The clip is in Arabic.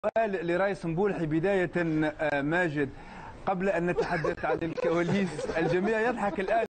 سؤال لرئيس مبولحي بداية. ماجد، قبل أن نتحدث عن الكواليس الجميع يضحك الآن